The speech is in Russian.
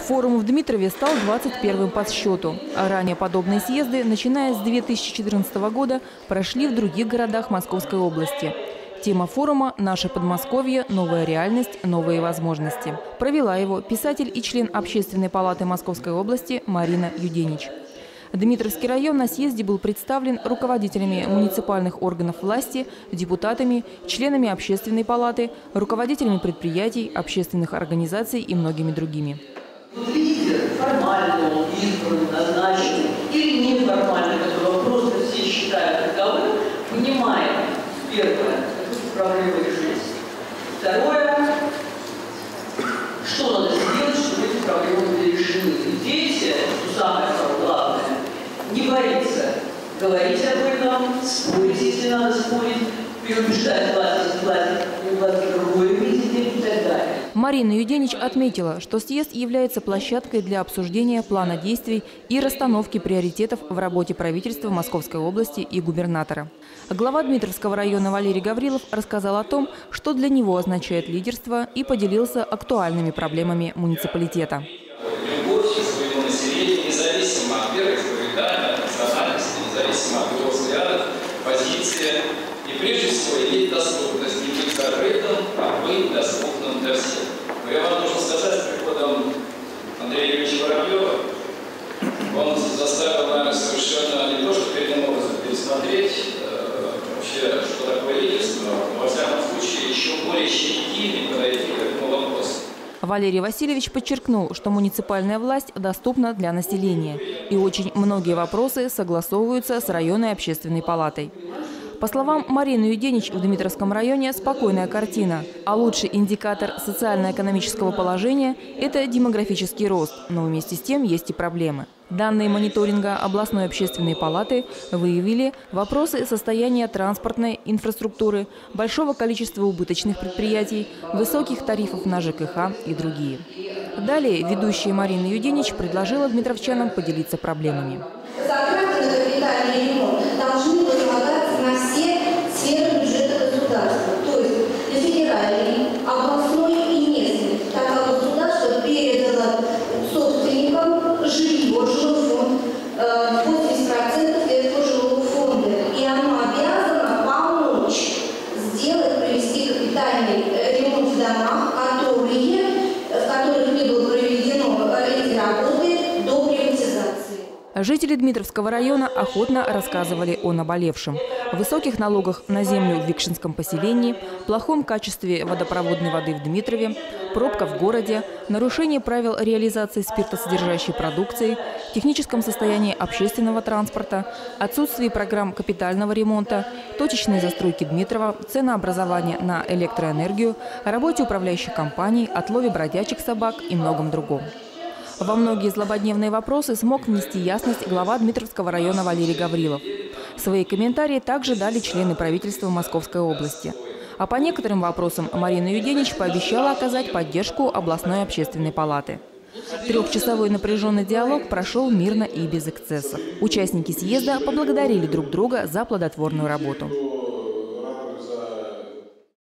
Форум в Дмитрове стал 21-м по счету. А ранее подобные съезды, начиная с 2014 года, прошли в других городах Московской области. Тема форума «Наше Подмосковье. Новая реальность. Новые возможности». Провела его писатель и член Общественной палаты Московской области Марина Юденич. Дмитровский район на съезде был представлен руководителями муниципальных органов власти, депутатами, членами Общественной палаты, руководителями предприятий, общественных организаций и многими другими. Видите, формально он избран, назначен или неформально, которого просто все считают таковым, понимаем, первое, какую проблему решить. Второе, что надо сделать, чтобы эти проблемы были решены. Дети, что самое главное, не боится говорить об этом, спорить, если надо спорить, переубеждать власть другое видение и так далее. Марина Юденич отметила, что съезд является площадкой для обсуждения плана действий и расстановки приоритетов в работе правительства Московской области и губернатора. Глава Дмитровского района Валерий Гаврилов рассказал о том, что для него означает лидерство, и поделился актуальными проблемами муниципалитета. Любовь к своему населению, независимо от вероисповедания, национальности, независимо от его взглядов, позиции. И прежде всего иметь доступность, не быть закрытым, а быть доступным для всех. Но я вам должен сказать, с приходом Андрея Юрьевича Воробьева, он заставил, наверное, совершенно не то, что коренным образом пересмотреть вообще, что такое лидерство, но, во всяком случае, еще более щепетильно подойти к этому вопросу. Валерий Васильевич подчеркнул, что муниципальная власть доступна для населения, и очень многие вопросы согласовываются с районной общественной палатой. По словам Марины Юденич, в Дмитровском районе спокойная картина, а лучший индикатор социально-экономического положения – это демографический рост, но вместе с тем есть и проблемы. Данные мониторинга областной общественной палаты выявили вопросы состояния транспортной инфраструктуры, большого количества убыточных предприятий, высоких тарифов на ЖКХ и другие. Далее ведущая Марина Юденич предложила дмитровчанам поделиться проблемами. Затраты на капитальный ремонт должны возлагаться на все сферы бюджета государства, то есть на федеральный, областной и местный, так как государство передало собственникам жилье, жилой фонд, 80% этого жилого фонда, и оно обязано помочь сделать, провести капитальный ремонт в домах, в которых не было проведено эти работы до приватизации. Жители Дмитровского района охотно рассказывали о наболевшем. Высоких налогах на землю в Викшинском поселении, плохом качестве водопроводной воды в Дмитрове, пробка в городе, нарушение правил реализации спиртосодержащей продукции, техническом состоянии общественного транспорта, отсутствии программ капитального ремонта, точечной застройки Дмитрова, ценообразования на электроэнергию, работе управляющих компаний, отлове бродячих собак и многом другом. Во многие злободневные вопросы смог внести ясность глава Дмитровского района Валерий Гаврилов. Свои комментарии также дали члены правительства Московской области. А по некоторым вопросам Марина Юденич пообещала оказать поддержку областной общественной палаты. Трехчасовой напряженный диалог прошел мирно и без эксцессов. Участники съезда поблагодарили друг друга за плодотворную работу.